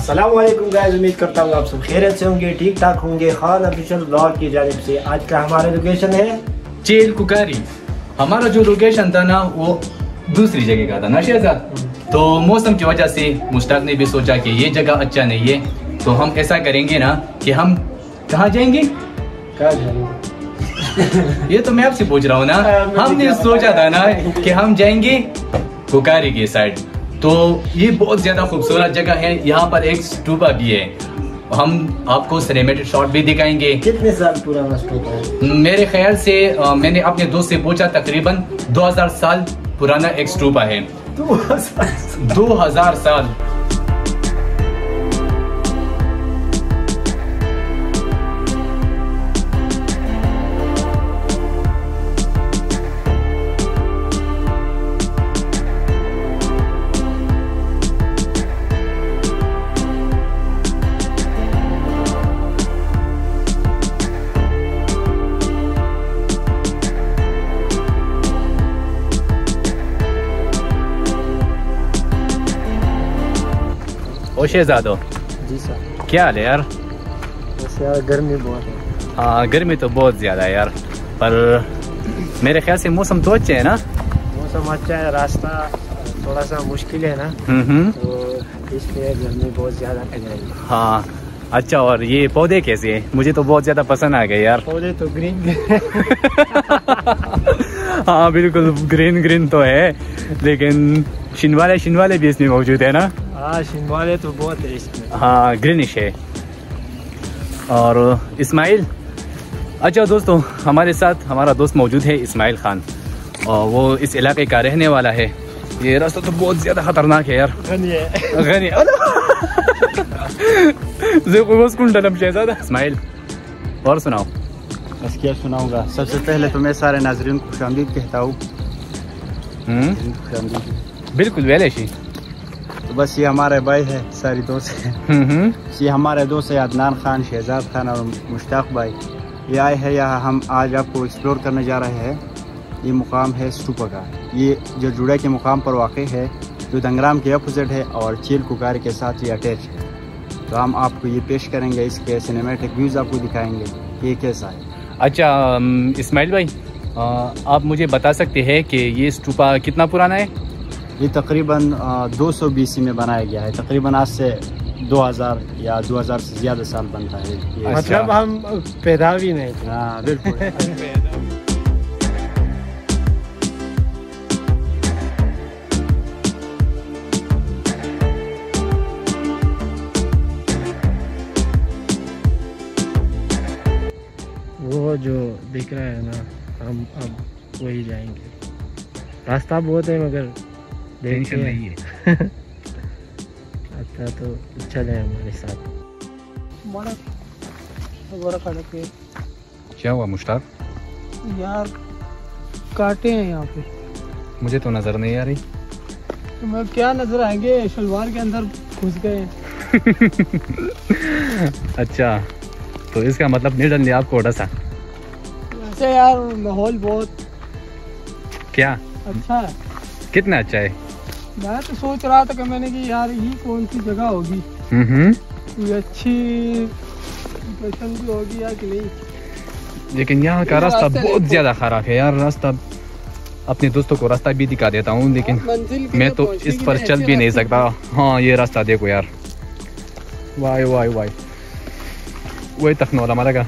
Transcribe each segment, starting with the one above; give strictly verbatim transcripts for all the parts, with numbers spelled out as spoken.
अस्सलाम वालेकुम गाइस, उम्मीद करता हूँ आप सब खैरियत से होंगे, ठीक ठाक होंगे। खान ऑफिशियल ब्लॉग की जानिब से आज का हमारा लोकेशन है चेल कुकारी। हमारा जो लोकेशन था ना वो दूसरी जगह का था ना शहजाद। तो मौसम की वजह से मुश्ताक ने भी सोचा कि ये जगह अच्छा नहीं है, तो हम ऐसा करेंगे ना कि हम कहाँ जाएंगे। कहाँ जाएंगे ये तो मैं आपसे पूछ रहा हूँ ना। हमने सोचा था ना कि हम जाएंगे कुकारी की साइड। तो ये बहुत ज्यादा खूबसूरत जगह है, यहाँ पर एक स्टूपा भी है। हम आपको सिनेमेटिक शॉट भी दिखाएंगे। कितने साल पुराना स्टूपा है? मेरे ख्याल से आ, मैंने अपने दोस्त से पूछा, तकरीबन दो हज़ार साल पुराना एक स्टूपा है। दो हज़ार साल। ओ शहजादो जी सर, क्या हाल है यार? बस यार गर्मी बहुत है। हाँ गर्मी तो बहुत ज़्यादा है यार, पर मेरे ख्याल से मौसम तो अच्छे है ना। मौसम अच्छा है, रास्ता थोड़ा सा मुश्किल है ना, हम्म तो इसलिए गर्मी बहुत ज़्यादा लग रही है। हाँ अच्छा, और ये पौधे कैसे हैं? मुझे तो बहुत ज़्यादा पसंद आ गए यार। पौधे तो ग्रीन हाँ बिल्कुल ग्रीन ग्रीन तो है, लेकिन शिनवाले शिनवाले भी इसमें मौजूद है ना। हाँ शिनवाले तो बहुत है इसमें। हाँ ग्रीनिश है। और इस्माइल, अच्छा दोस्तों हमारे साथ हमारा दोस्त मौजूद है इस्माइल खान, और वो इस इलाके का रहने वाला है। ये रास्ता तो बहुत ज़्यादा खतरनाक है यार। गनी है। गनी इस्माइल, और सुनाओ। बस क्या सुनाऊंगा। सबसे पहले तो मैं सारे नाजरीन को खुशामदीद कहता हूँ। बिल्कुल वैलेशी। तो बस ये हमारे भाई है, सारी दोस्त है। ये हमारे दोस्त है अदनान खान, शहजाद खान और मुश्ताक भाई। ये आए हैं यहाँ, हम आज आपको एक्सप्लोर करने जा रहे हैं। ये मुकाम है स्टूपा का। ये जो जुड़ा के मुकाम पर वाक़ है, जो दंगराम के अपोजिट है और चील कुकारी के साथ ये अटैच है। तो हम आपको ये पेश करेंगे, इसके सिनेमैटिक व्यूज़ आपको दिखाएंगे कि ये कैसा है। अच्छा इस्माइल भाई, आ, आप मुझे बता सकते हैं कि ये स्टूपा कितना पुराना है? ये तकरीबन दो सौ बीसी में बनाया गया है। तकरीबन आज से दो हज़ार या दो हज़ार से ज़्यादा साल बनता है ये। मतलब हम पैदा भी नहीं थे। हाँ बिल्कुल। वो जो दिख रहा है ना, हम अब वही जाएंगे। रास्ता बहुत है मगर टेंशन नहीं है। अच्छा तो चले हमारे साथ। बड़ा खड़क है। क्या हुआ मुश्ताक? यार काटे हैं यहाँ पे। मुझे तो नज़र नहीं आ रही। तो मैं क्या नजर आएंगे, शलवार के अंदर घुस गए। अच्छा तो इसका मतलब नहीं डर आपको ओडा सा। वैसे यार माहौल बहुत क्या अच्छा है। कितना अच्छा है? मैं तो सोच रहा था कि मैंने कि यार ये कौन सी जगह होगी, हम्म कोई अच्छी इंप्रेशन भी होगी या कि नहीं। लेकिन यहाँ का रास्ता बहुत ज्यादा खराब है यार। रास्ता अपने दोस्तों को रास्ता भी दिखा देता हूँ, लेकिन मैं तो इस पर चल भी नहीं सकता। हाँ ये रास्ता देखो यार, वाई वाई वाई वही तक वाला मरेगा।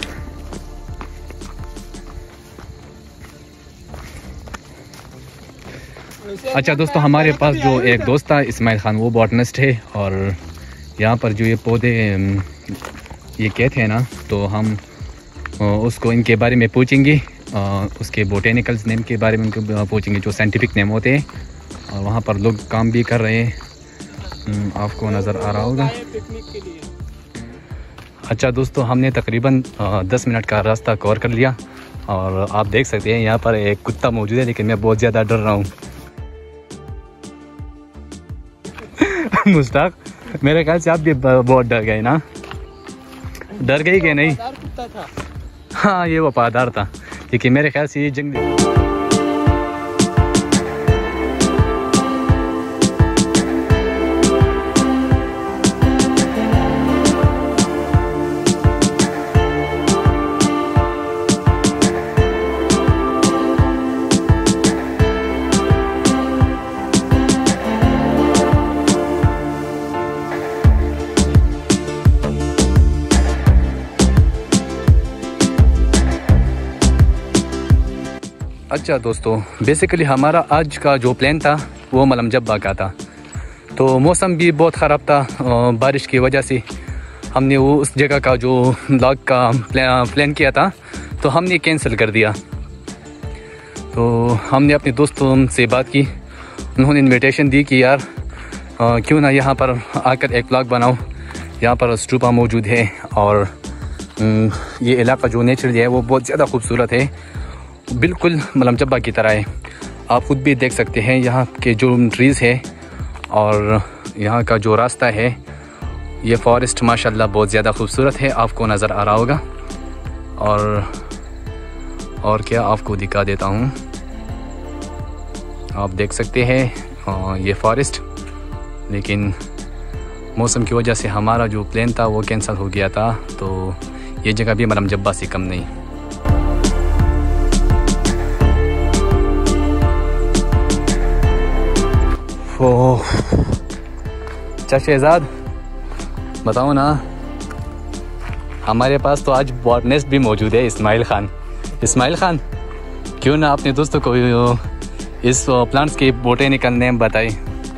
अच्छा दोस्तों, हमारे पास जो एक दोस्त था इस्माइल खान, वो बॉटनिस्ट है, और यहाँ पर जो ये पौधे ये कहते हैं ना, तो हम उसको इनके बारे में पूछेंगे, उसके बोटेनिकल्स नेम के बारे में उनको पूछेंगे, जो साइंटिफिक नेम होते हैं। और वहाँ पर लोग काम भी कर रहे हैं, आपको नज़र आ रहा होगा। अच्छा दोस्तों, हमने तकरीबन दस मिनट का रास्ता कवर कर लिया, और आप देख सकते हैं यहाँ पर एक कुत्ता मौजूद है, लेकिन मैं बहुत ज़्यादा डर रहा हूँ। मुश्ताक, मेरे ख्याल से आप भी बहुत डर गए ना? डर गई कि नहीं? हाँ ये वफादार था, क्योंकि मेरे ख्याल से ये जंगली। अच्छा दोस्तों, बेसिकली हमारा आज का जो प्लान था वो मलम जब्बा का था। तो मौसम भी बहुत ख़राब था, बारिश की वजह से हमने वो उस जगह का जो व्लॉग का प्लान किया था तो हमने कैंसिल कर दिया। तो हमने अपने दोस्तों से बात की, उन्होंने इनविटेशन दी कि यार आ, क्यों ना यहाँ पर आकर एक व्लॉग बनाओ। यहाँ पर स्टूपा मौजूद है और ये इलाका जो नेचुरली है वो बहुत ज़्यादा खूबसूरत है, बिल्कुल मलम जब्बा की तरह है। आप खुद भी देख सकते हैं यहाँ के जो ट्रीज़ है और यहाँ का जो रास्ता है, ये फॉरेस्ट माशाल्लाह बहुत ज़्यादा खूबसूरत है, आपको नज़र आ रहा होगा। और और क्या आपको दिखा देता हूँ, आप देख सकते हैं ये फॉरेस्ट। लेकिन मौसम की वजह से हमारा जो प्लान था वो कैंसिल हो गया था, तो ये जगह भी मलम जब्बा से कम नहीं। ओह अच्छा शहजाद, बताओ ना, हमारे पास तो आज बॉटनिस्ट भी मौजूद है, इस्माइल खान। इस्माइल खान, क्यों ना अपने दोस्तों को इस प्लांट्स के बोटेनिकल नेम बताए।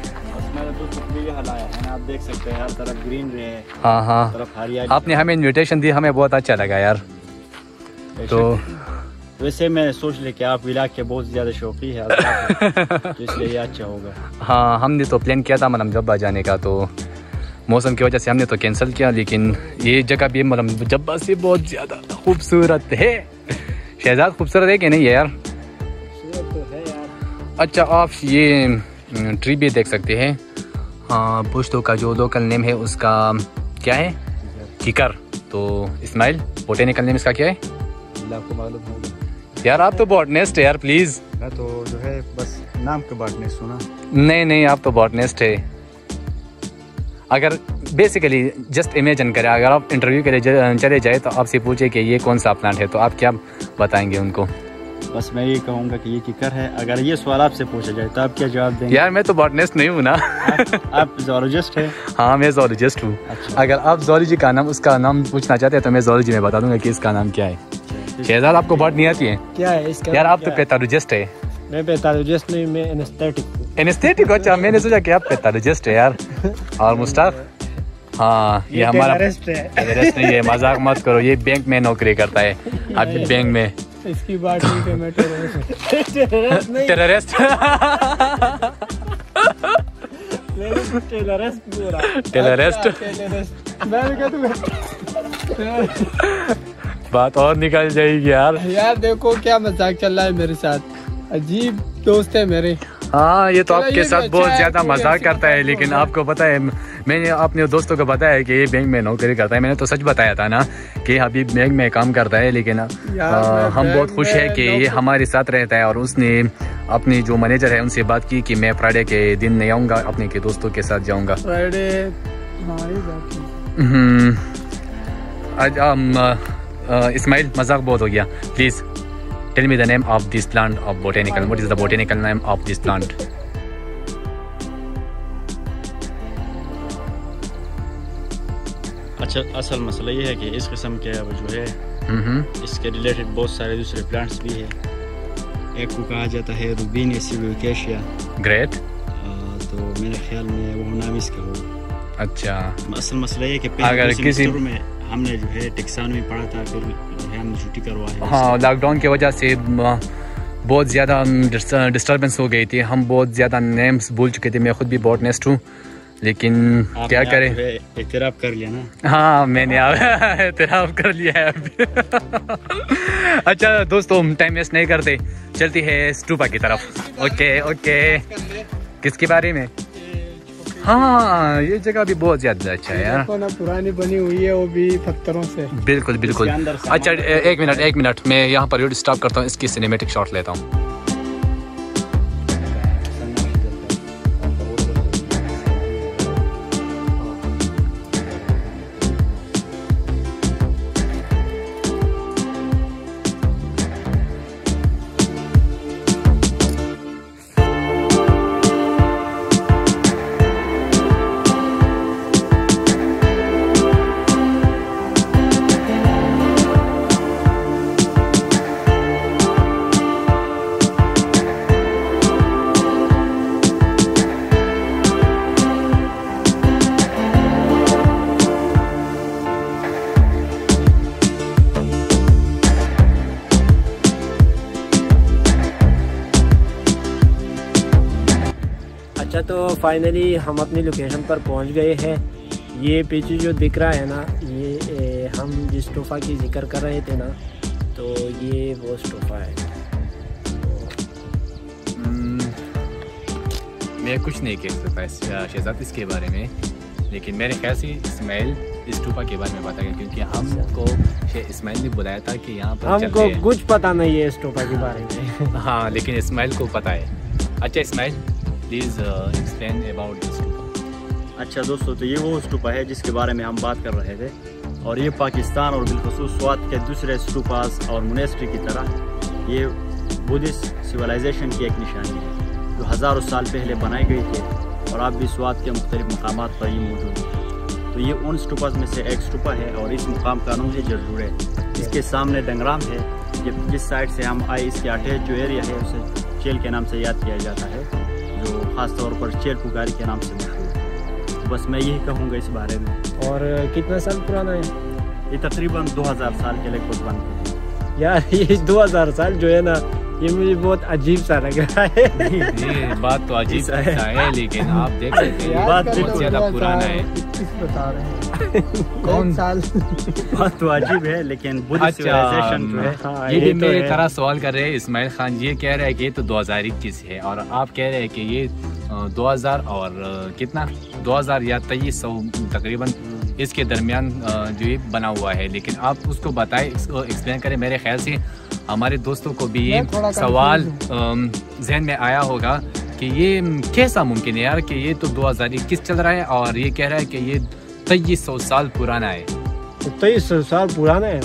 आप देख सकते हैं हर तरफ ग्रीन है। हाँ हाँ, तरफ हरियाली। आपने हमें इनविटेशन दी, हमें बहुत अच्छा लगा यार। तो वैसे मैं सोच ले कि आप विलाग के बहुत ज़्यादा शौकी है, तो इसलिए ये अच्छा होगा। हाँ, हमने तो प्लान किया था मलम जब्बा जाने का, तो मौसम की वजह से हमने तो कैंसिल किया। लेकिन ये जगह भी मलम जब्बा से बहुत ज़्यादा खूबसूरत है। शहजाद, खूबसूरत है कि नहीं है यार? खूबसूरत तो है यार। अच्छा, आप ये ट्री भी देख सकते हैं। हाँ, पुश्तो का जो लोकल नेम है उसका क्या है? किकर। तो इस्माइल, बोटेनिकल नेम इसका क्या है? आपको मालूम होगा यार, आप तो बॉटनिस्ट है यार, प्लीज़। मैं तो जो है बस नाम के बॉटनिस्ट सुना। नहीं नहीं, आप तो बॉटनिस्ट है। अगर बेसिकली जस्ट इमेजिन करें, अगर आप इंटरव्यू के लिए चले जाए तो आपसे पूछे कि ये कौन सा प्लांट है, तो आप क्या बताएंगे उनको? बस मैं ये कहूँगा कि ये किकर है। अगर ये सवाल आपसे पूछा जाए तो आप क्या जवाब देंगे? यार, मैं तो बॉटनिस्ट नहीं हूँ ना। आप, आप जोलॉजिस्ट है? हाँ, मैं जोलॉजिस्ट हूँ। अच्छा। अगर आप जोलॉजी का नाम, उसका नाम पूछना चाहते हैं तो मैं जोलॉजी में बता दूंगा कि इसका नाम क्या है। शहजाद, आपको बॉट नहीं आती है? क्या है इसका? यार, आप तो पैथोलॉजिस्ट है। मैं पैथोलॉजिस्ट नहीं, मैं एनेस्थेटिक। एनेस्थेटिक? अच्छा, मैंने सोचा कि आप पैथोलॉजिस्ट है यार। और मुस्ताफ, हाँ, ये, ये हमारा टेररिस्ट नहीं है, मजाक मत करो, ये बैंक में नौकरी करता है अभी, बैंक में। इसकी बात ठीक है, मैं टेररिस्ट नहीं, टेररिस्ट टेररिस्ट मैं भी कहता बात और निकल जाएगी यार। यार देखो क्या मजाक चल रहा है मेरे साथ, अजीब दोस्त है मेरे। हाँ, ये तो आपके साथ बहुत ज्यादा मजाक करता है, लेकिन आपको पता है, मैंने अपने दोस्तों को बताया कि ये बैंक में नौकरी करता है। मैंने तो सच बताया था ना कि अभी बैंक में काम करता है, लेकिन आ, हम बहुत खुश है कि ये हमारे साथ रहता है। और उसने अपनी जो मैनेजर है उनसे बात की कि मैं फ्राइडे के दिन नहीं आऊँगा, अपने के दोस्तों के साथ जाऊँगा। फ्राइडे इस्माइल, मजाक बहुत हो गया, please tell me the name of this plant of botanical. What is the botanical name of this plant? अच्छा, असल मसला ये है कि इस किस्म के जो है इसके रिलेटेड बहुत सारे दूसरे प्लांट्स भी है। एक को कहा जाता है रूबिनिया सिल्वेकेशिया। ग्रेट। तो मेरे ख्याल में वो नाम इसका होगा। अच्छा, असल मसला ये है कि अगर किसी में हमने जो है टेक्सान में पढ़ा था, फिर हमने छुट्टी करवाई। हाँ, लॉकडाउन की वजह से बहुत ज़्यादा डिस्टर्बेंस हो गई थी, हम बहुत ज़्यादा नेम्स भूल चुके थे। मैं खुद भी बॉटनिस्ट हूँ, लेकिन क्या करें, एतराफ़ कर लिया ना। हाँ, मैंने एतराफ़ कर लिया है अभी। अच्छा दोस्तों, टाइम वेस्ट नहीं करते, चलती है स्टूपा की तरफ। ओके ओके, किसके बारे में? हाँ, ये जगह भी बहुत ज्यादा अच्छा है यार, पुरानी बनी हुई है, वो भी पत्थरों से। बिल्कुल बिल्कुल। अच्छा, एक मिनट एक मिनट, मैं यहाँ पर वीडियो स्टॉप करता हूँ, इसकी सिनेमैटिक शॉट लेता हूँ। अच्छा, तो फाइनली हम अपनी लोकेशन पर पहुंच गए हैं। ये पीछे जो दिख रहा है ना, ये ए, हम जिस स्टोफा की जिक्र कर रहे थे ना, तो ये वो स्टोफा है। मैं कुछ नहीं कह सकता शहजाद इसके बारे में, लेकिन मेरे ख्याल से इस्माइल इस स्टूपा के बारे में बता गया, क्योंकि हमको इस्माइल ने बुलाया था कि यहाँ पर हमको कुछ पता नहीं है स्टूपा के बारे में। हाँ, लेकिन इस्माइल को पता है। अच्छा Ismail, please explain about this stupa. अच्छा दोस्तों, तो ये वो स्टूपा है जिसके बारे में हम बात कर रहे थे, और ये पाकिस्तान और बिलखुसूस स्वात के दूसरे स्टूपास और मोनेस्ट्री की तरह ये बुद्धिस्ट सिविलाइजेशन की एक निशानी है जो हज़ारों साल पहले बनाई गई थी, और अब भी स्वात के मुख्तलिफ मकामात पर ये मौजूद है। तो ये उन स्टूपास में से एक स्टूपा है, और इस मुकाम का नाम है जरजूर है। इसके सामने डंगराम है, ये जिस साइड से हम आए इसके अटैच जो एरिया है उसे चेल के नाम से याद किया जाता है, जो ख़ास तौर पर चेल पुकारी के नाम से मशहूर है। बस मैं यही कहूँगा इस बारे में। और कितना साल पुराना है ये? तकरीबन दो हज़ार साल के लगभग बनते हैं। यार ये दो हज़ार साल जो है ना, ये मुझे बहुत अजीब सा लग रहा है। ये बात तो अजीब सा है, लेकिन आप देख सकते हैं बात बहुत ज्यादा पुराना है। बता रहे हैं कौन साल? बात तो अजीब है, लेकिन बुद्धिस्ट सिविलाइजेशन जो है, हाँ, ये भी तो मेरी है। तरह सवाल कर रहे हैं इस्माइल खान। ये कह रहे हैं कि ये तो दो हज़ार इक्कीस है, और आप कह रहे हैं कि ये दो हज़ार और कितना दो हज़ार या तेईस सौ तकरीबन इसके दरमियान जो ये बना हुआ है। लेकिन आप उसको बताएं, इसको एक्सप्लेन करें। मेरे ख्याल से हमारे दोस्तों को भी ये सवाल जहन में आया होगा कि ये कैसा मुमकिन है यार कि ये तो दो हज़ार इक्कीस चल रहा है और ये कह रहा है कि ये तेईस सौ साल पुराना है। तो तेईस सौ साल पुराना है।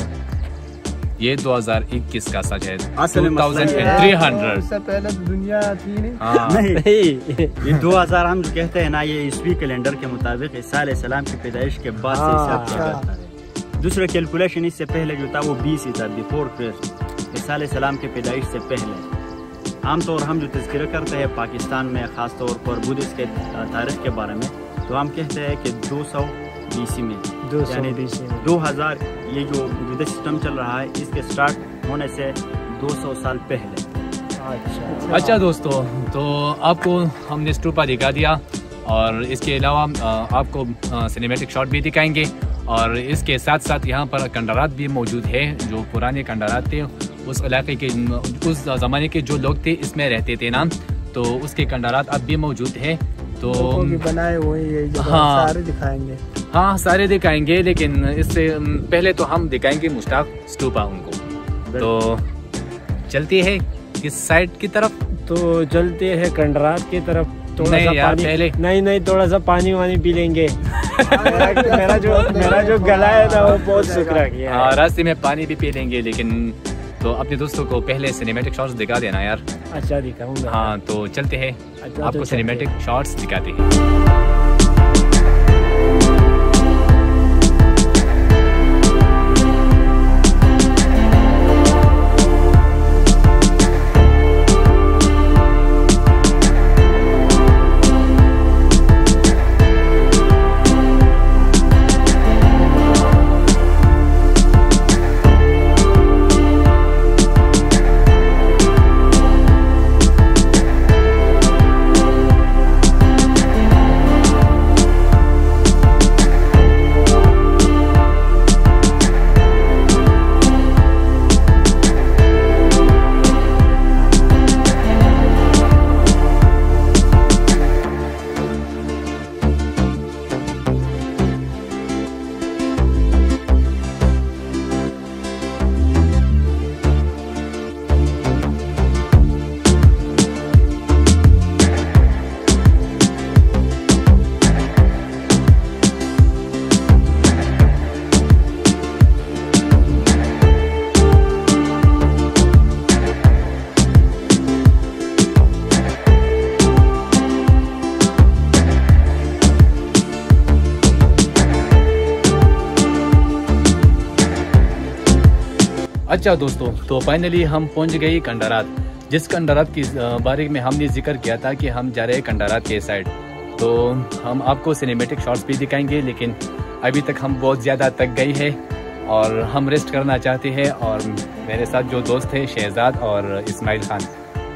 ये दो हज़ार इक्कीस का सच है। असल में तेईस सौ उससे पहले तो दुनिया थी नहीं। हाँ। नहीं, ये दो हज़ार हम जो कहते हैं ना, ये ईस्वी कैलेंडर के मुताबिक ईसा अलैहिस्सलाम की पैदाइश के बाद से हिसाब किया जाता है। दूसरा कैलकुलेशन इससे पहले जो था वो बीस ही था, बिफोर क्राइस्ट, ईसा अलैहिस्सलाम की पैदाइश से पहले। आमतौर हम जो तज़किरा करते हैं पाकिस्तान में ख़ास तौर पर बुद्धिस्ट के तारीख के बारे में, तो हम कहते हैं कि दो सौ बीसी में, यानी दो हज़ार ये जो विदेश सिस्टम चल रहा है इसके स्टार्ट होने से दो सौ साल पहले। अच्छा अच्छा दोस्तों, तो आपको हमने स्टूपा दिखा दिया, और इसके अलावा आपको सिनेमैटिक शॉट भी दिखाएंगे, और इसके साथ साथ यहाँ पर खंडारात भी मौजूद है। जो पुराने खंडारात थे उस इलाके के, उस ज़माने के जो लोग थे इसमें रहते थे ना, तो उसके खंडारात अब भी मौजूद है। तो बनाए हुए ये जो हाँ, सारे दिखाएंगे। हाँ सारे दिखाएंगे, लेकिन इससे पहले तो हम दिखाएंगे मुश्ताक स्टूपा उनको। तो चलते हैं किस साइड की तरफ? तो चलते हैं खंडारात की तरफ। थोड़ा नहीं सा यार, पानी पहले नहीं नहीं थोड़ा सा पानी वानी पी लेंगे। मेरा, मेरा जो मेरा जो गला है ना वो बहुत सूख रहा है। हाँ, रास्ते में पानी भी पी लेंगे, लेकिन तो अपने दोस्तों को पहले सिनेमैटिक शॉट्स दिखा देना यार। अच्छा दिखाऊंगा। हाँ, तो चलते हैं, अच्छा, आपको तो सिनेमैटिक शॉट्स दिखाते हैं। अच्छा दोस्तों, तो फाइनली हम पहुंच गए खंडारात। जिस खंडारात की बारे में हमने जिक्र किया था कि हम जा रहे हैं खंडारात के साइड, तो हम आपको सिनेमैटिक शॉट्स भी दिखाएंगे, लेकिन अभी तक हम बहुत ज़्यादा थक गए हैं और हम रेस्ट करना चाहते हैं। और मेरे साथ जो दोस्त है शहजाद और इस्माइल खान,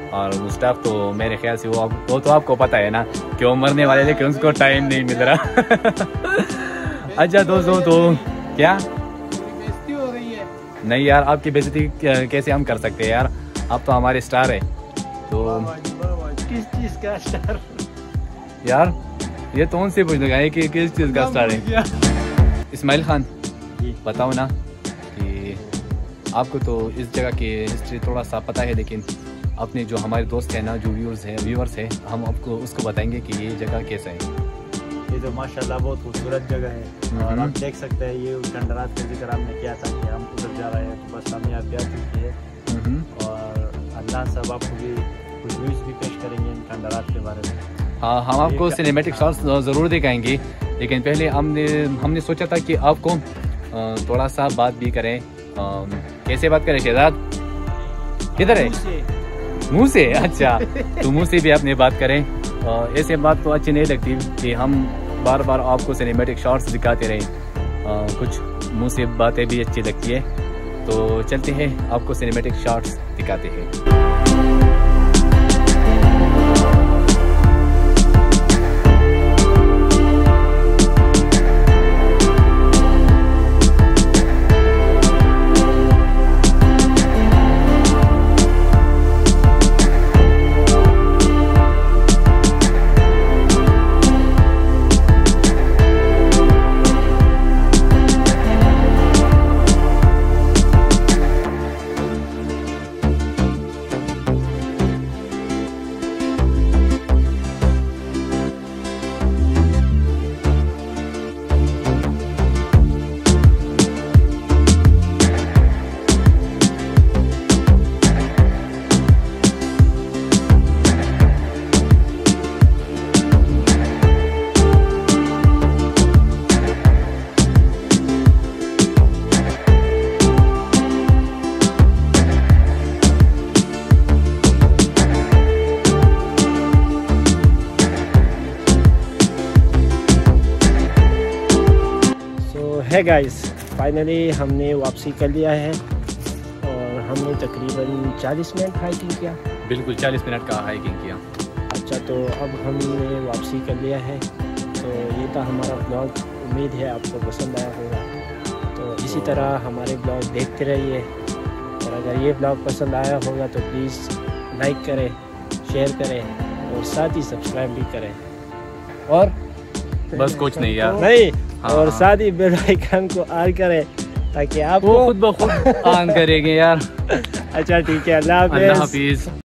और मुस्ताक तो मेरे ख्याल से वो वो तो आपको पता है ना कि वो मरने वाले, लेकिन उसको टाइम नहीं मिल रहा। अच्छा दोस्तों, तो क्या बेइज्जती हो रही है? नहीं यार, आपकी बेइज्जती कैसे हम कर सकते हैं यार, आप तो हमारे स्टार है। तो किस चीज का स्टार? यार ये तो उनसे पूछ लगा कि किस चीज़ का स्टार है। इस्माइल खान बताओ ना कि आपको तो इस जगह की हिस्ट्री थोड़ा सा पता है, लेकिन अपने जो हमारे दोस्त हैं ना, जो व्यूअर्स हैं व्यूअर्स हैं हम आपको उसको बताएंगे कि ये जगह कैसा है। ये तो माशाल्लाह बहुत खूबसूरत जगह है और आप देख सकते हैं ये खंडरात का जिक्र आपने किया था कि हम उधर जा रहे हैं, तो बस हम यहाँ प्यार चुकी है और अल्लाह सब आपको भी कुछ व्यूज़ भी पेश करेंगे इन खंडरात के बारे में। हाँ, हम आपको सिनेमैटिक शॉट्स ज़रूर दिखाएंगे, लेकिन पहले हमने हमने सोचा था कि आपको थोड़ा सा बात भी करें। कैसे बात करें शहजाद? किधर है? मुंह से? अच्छा, तो मुंह से भी आपने बात करें। ऐसे बात तो अच्छी नहीं लगती कि हम बार बार आपको सिनेमैटिक शॉट्स दिखाते रहें, कुछ मुंह से बातें भी अच्छी लगती है। तो चलते हैं, आपको सिनेमैटिक शॉट्स दिखाते हैं। है गाइस, फाइनली हमने वापसी कर लिया है और हमने तकरीबन चालीस मिनट हाइकिंग किया। बिल्कुल चालीस मिनट का हाइकिंग किया। अच्छा, तो अब हमने वापसी कर लिया है। तो ये था हमारा ब्लॉग, उम्मीद है आपको पसंद आया होगा। तो इसी तरह हमारे ब्लॉग देखते रहिए और अगर ये ब्लॉग पसंद आया होगा तो प्लीज़ लाइक करें, शेयर करें और साथ ही सब्सक्राइब भी करें। और बस कुछ नहीं यार, नहीं हाँ, और हाँ। साथ ही बेल आइकन को ऑन करें ताकि आप वो खुद ब खुद ऑन करेंगे यार। अच्छा ठीक है, अल्लाह अल्लाह हाफिज़। हाफिज़।